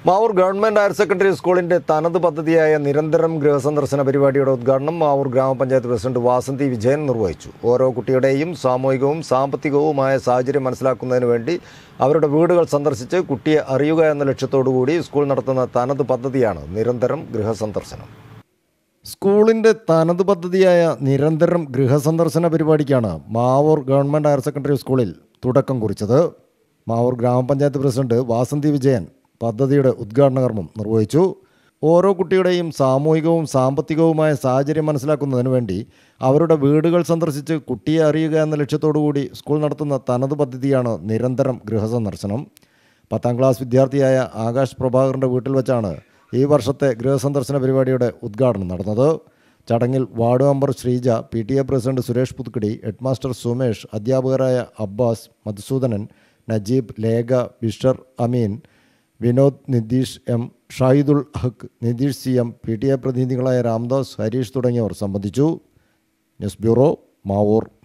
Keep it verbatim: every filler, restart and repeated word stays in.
Mavoor government higher secondary സ്കൂളിന്റെ തനത് പദ്ധതിയായ നിരന്തരം ഗൃഹസന്ദർശന പരിപാടിയുടെ ഉദ്ഘാടനം മാവൂർ ഗ്രാമപഞ്ചായത്ത് പ്രസിഡന്റ് വാസന്തി വിജയൻ നിർവഹിച്ചു. ഓരോ കുട്ടിയുടെയും സാമൂഹികവും സാമ്പത്തികവുമായ സാഹചര്യം മനസ്സിലാക്കുന്നതിന് വേണ്ടി അവരുടെ വീടുകൾ സന്ദർശിച്ച് കുട്ടിയെ അറിയുക എന്ന ലക്ഷ്യത്തോടുകൂടി സ്കൂൾ നടത്തുന്ന തനത് പദ്ധതിയാണ് നിരന്തരം ഗൃഹസന്ദർശനം. സ്കൂളിന്റെ തനത് പദ്ധതിയായ നിരന്തരം ഗൃഹസന്ദർശന പരിപാടിക്കാണ് മാവൂർ ഗവൺമെന്റ് ഹയർ സെക്കൻഡറി സ്കൂളിൽ തുടക്കം കുറിച്ചത്. മാവൂർ ഗ്രാമപഞ്ചായത്ത് പ്രസിഡന്റ് വാസന്തി വിജയൻ പദ്ധതിയുടെ ഉദ്ഘാടന കർമ്മം നിർവഹിച്ചു. ഓരോ കുട്ടിയുടെയും സാമൂഹികവും സാമ്പത്തികവുമായ സാഹചര്യം മനസ്സിലാക്കുന്നതിന് വേണ്ടി അവരുടെ വീടുകൾ സന്ദർശിച്ച് കുട്ടിയെ അറിയുക എന്ന ലക്ഷ്യത്തോടുകൂടി സ്കൂൾ നടത്തുന്ന തനത് പദ്ധതിയാണ് നിരന്തരം ഗൃഹസന്ദർശനം. പത്താം ക്ലാസ് വിദ്യാർത്ഥിയായ ആകാശ് പ്രഭാകറിൻ്റെ വീട്ടിൽ വെച്ചാണ് ഈ വർഷത്തെ ഗൃഹസന്ദർശന പരിപാടിയുടെ ഉദ്ഘാടനം നടന്നത്. ചടങ്ങിൽ ward member Sreeja, P T A president Suresh Puthukkadi, headmaster Sumesh, അധ്യാപകരായ Abbas, Madhusoodanan, Najeeb, Lekha, Bishar Ameen, Vinod, Nitheesh M, Shahidul Haq, Nitheesh C M, P T A പ്രതിനിധികളായ രാംദാസ്, ഹരീഷ് തുടങ്ങിയവർ സംബന്ധിച്ചു. News bureau, Mavoor.